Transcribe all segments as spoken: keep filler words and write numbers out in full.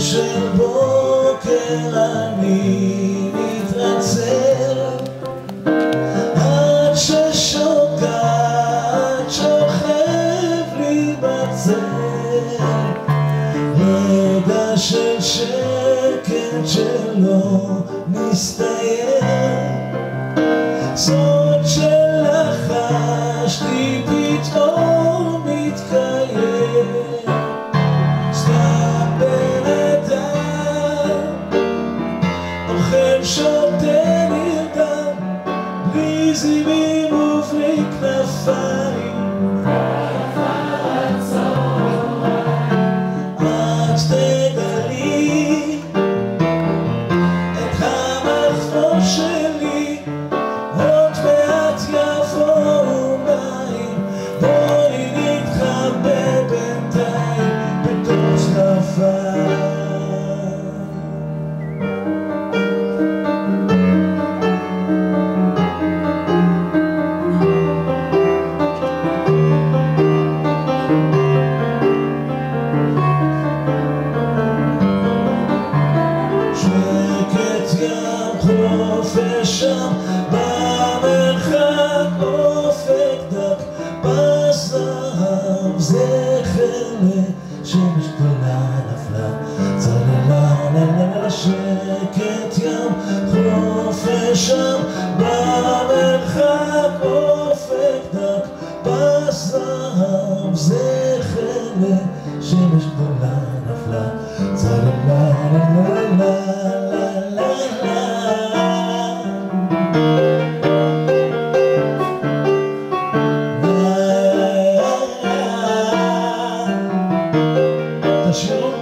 של בוקר אני מתעצל עד ששוקעת שוכב לי בצל רגע של שקט שלא מסתיים סוד שלחשתי פתאום מתקיים סתם בן אדם אוכל שותה נרדם בלי זימים ובלי כנפיים את תגלי את המחזור שלי עוד מעט יבואו מים בואי נתחבא בינתיים בתוך שנפיים שקט ים חופש שם במרחק אופק דק בזהב זכר לשמש גדולה נפלה צללה ללה שקט ים חופש שם במרחק אופק דק בזהב זכר לשמש גדולה נפלה צללה ללה תשאירו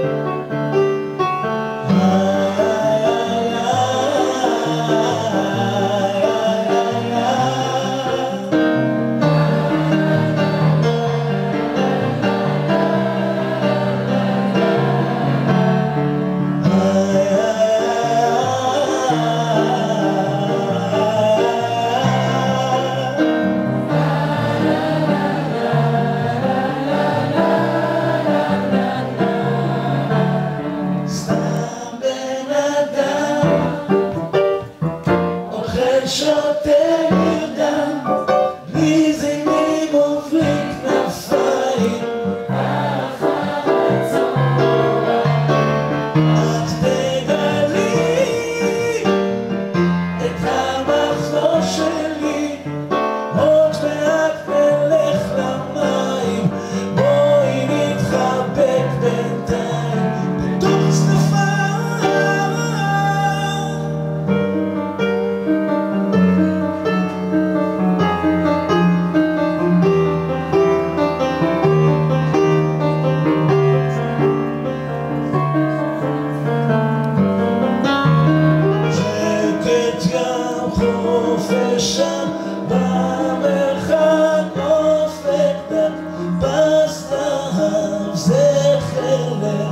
שותה נרדם בלי זימים ובלי כנפיים את תגלי את המחזור שלי עוד מעט נלך למים בואי נתחבק בינתיים בתוך צנפיים חופש שם במרחק אופק דק בזהב זכר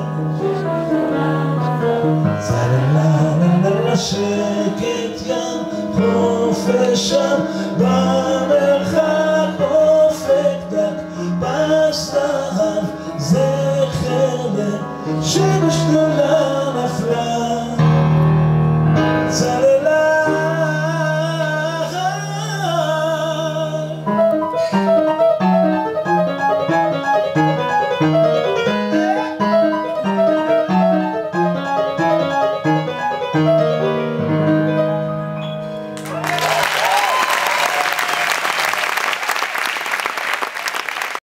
צללה ללה שקט ים חופש שם במרחק אופק דק בזהב זכר שמש גדולה נפלה צללה Thank you.